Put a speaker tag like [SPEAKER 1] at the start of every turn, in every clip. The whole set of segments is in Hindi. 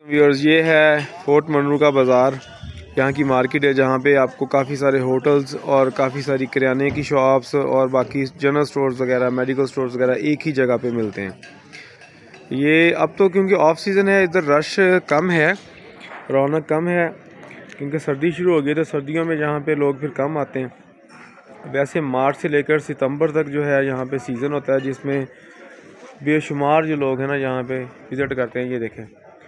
[SPEAKER 1] व्यूअर्स, ये है फोर्ट मनरू का बाज़ार। यहाँ की मार्केट है जहाँ पे आपको काफ़ी सारे होटल्स और काफ़ी सारी किराने की शॉप्स और बाकी जनरल स्टोर्स वगैरह, मेडिकल स्टोर्स वगैरह एक ही जगह पे मिलते हैं। ये अब तो क्योंकि ऑफ सीज़न है, इधर रश कम है, रौनक कम है, क्योंकि सर्दी शुरू हो गई तो सर्दियों में यहाँ पे लोग फिर कम आते हैं। वैसे मार्च से लेकर सितंबर तक जो है यहाँ पे सीज़न होता है, जिसमें बेशुमार जो लोग हैं ना यहाँ पे विज़िट करते हैं। ये देखें,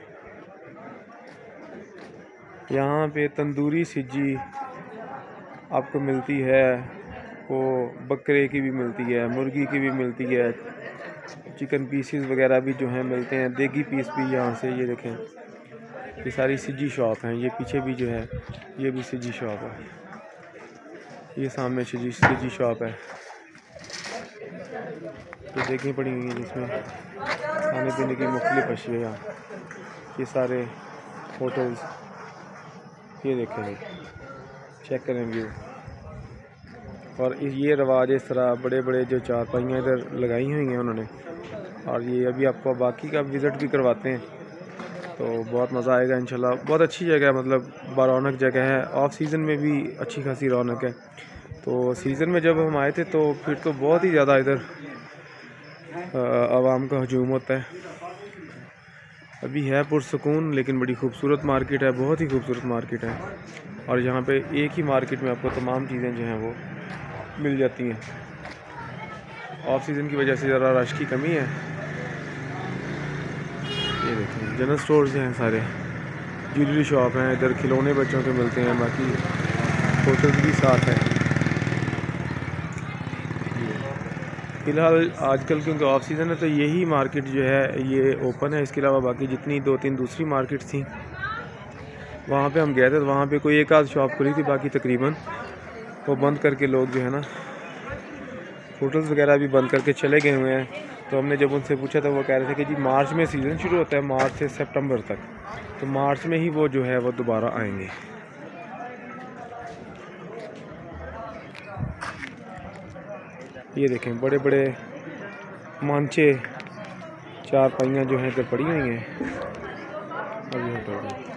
[SPEAKER 1] यहाँ पे तंदूरी सब्जी आपको मिलती है, वो बकरे की भी मिलती है, मुर्गी की भी मिलती है, चिकन पीसेस वगैरह भी जो हैं मिलते हैं, देगी पीस भी यहाँ से। ये देखें, ये सारी सब्जी शॉप हैं। ये पीछे भी जो है ये भी सब्जी शॉप है, ये सामने सब्जी शॉप है। तो देखनी पड़ी हुई है जिसमें खाने पीने की मुख्तलिफ अशिया। ये सारे होटल्स, ये देखें, चेक करें व्यू। और ये रवाज इस तरह बड़े बड़े जो चारपाइयाँ इधर लगाई हुई हैं उन्होंने, और ये अभी आपको बाकी का विज़िट भी करवाते हैं, तो बहुत मज़ा आएगा इंशाल्लाह। बहुत अच्छी जगह है, मतलब बारौनक जगह है। ऑफ सीज़न में भी अच्छी खासी रौनक है। तो सीज़न में जब हम आए थे तो फिर तो बहुत ही ज़्यादा इधर आवाम का हजूम होता है। अभी है पुरसुकून, लेकिन बड़ी खूबसूरत मार्केट है, बहुत ही खूबसूरत मार्केट है। और यहाँ पे एक ही मार्केट में आपको तमाम चीज़ें जो हैं वो मिल जाती हैं। ऑफ सीज़न की वजह से ज़रा रश की कमी है। ये देखें, जनरल स्टोर्स हैं सारे, ज्वेलरी शॉप हैं, इधर खिलौने बच्चों के मिलते हैं, बाकी होटल्स भी साथ हैं। फ़िलहाल आजकल क्योंकि ऑफ सीज़न है तो यही मार्केट जो है ये ओपन है। इसके अलावा बाकी जितनी 2-3 दूसरी मार्केट थी वहाँ पे हम गए थे, तो वहाँ पे कोई एक आध शॉप खुली थी, बाकी तकरीबन वो बंद करके लोग जो है ना होटल्स वगैरह भी बंद करके चले गए हुए हैं। तो हमने जब उनसे पूछा तो वो कह रहे थे कि जी मार्च में सीज़न शुरू होता है, मार्च से सितंबर तक, तो मार्च में ही वो जो है वो दोबारा आएंगे। ये देखें, बड़े बड़े मांचे चारपाइयाँ जो हैं इधर पड़ी हुई हैं।